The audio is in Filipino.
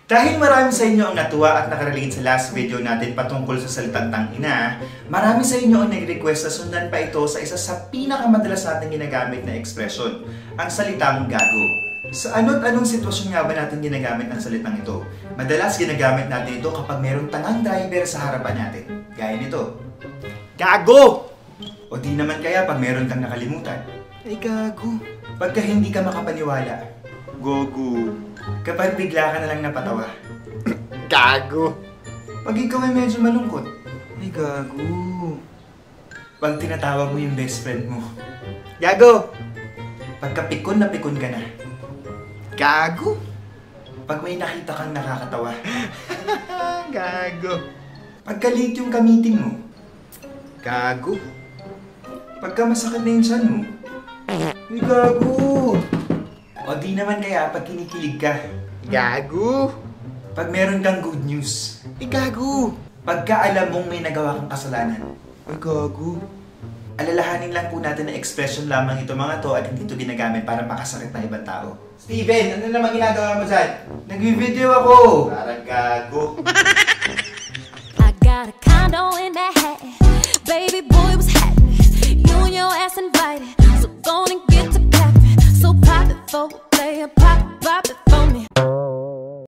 Dahil marami sa inyo ang natuwa at nakarelate sa last video natin patungkol sa salitang tangina, marami sa inyo ang nag-request na sundan pa ito sa isa sa pinakamadalas natin ginagamit na ekspresyon, ang salitang gago. Sa ano't anong sitwasyon nga ba natin ginagamit ang salitang ito? Madalas ginagamit natin ito kapag mayroong tangang driver sa harapan natin. Gaya nito. Gago! O di naman kaya pag meron kang nakalimutan. Ay gago. Pagka hindi ka makapaniwala. Gogo. Kapag bigla ka na lang napatawa. Gago. Pag ikaw ay medyo malungkot. Ay gago. Pag tinatawag mo yung best friend mo. Gago. Pagka pikon na pikon ka na. Gago. Pag may nakita kang nakakatawa. Gago. Pagka late yung ka-meeting mo. Gago. Pagka masakit na yung tiyan mo. Ay gago. O di naman kaya pag kinikilig ka. Gago. Pag meron kang good news. Ay gago. Pagka alam mong may nagawa kang kasalanan. Ay gago. Alalahanin lang po natin na expression lamang ito mga to at hindi ito ginagamit para makasakit ng ibang tao. Steven, ano naman ginagawa mo dyan? Nag-video ako! Parang gago. I got a condo in that hat. Baby boy was